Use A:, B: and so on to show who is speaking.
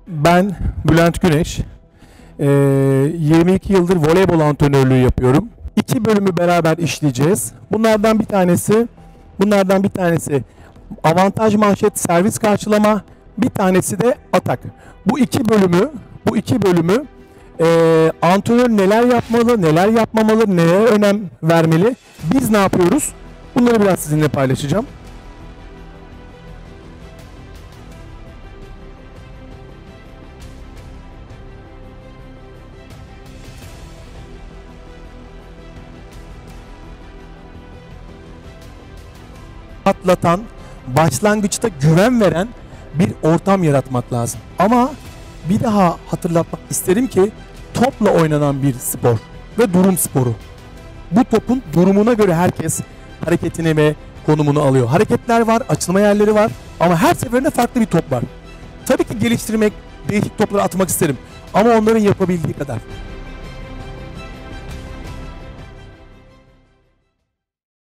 A: Ben Bülent Güneş. 22 yıldır voleybol antrenörlüğü yapıyorum. İki bölümü beraber işleyeceğiz. Bunlardan bir tanesi avantaj manşet servis karşılama, bir tanesi de atak. Bu iki bölümü antrenör neler yapmalı, neler yapmamalı, neye önem vermeli, biz ne yapıyoruz? Bunları biraz sizinle paylaşacağım. Atlatan, başlangıçta güven veren bir ortam yaratmak lazım. Ama bir daha hatırlatmak isterim ki topla oynanan bir spor ve durum sporu. Bu topun durumuna göre herkes hareketini ve konumunu alıyor. Hareketler var, açılma yerleri var ama her seferinde farklı bir top var. Tabii ki geliştirmek, değişik topları atmak isterim ama onların yapabildiği kadar.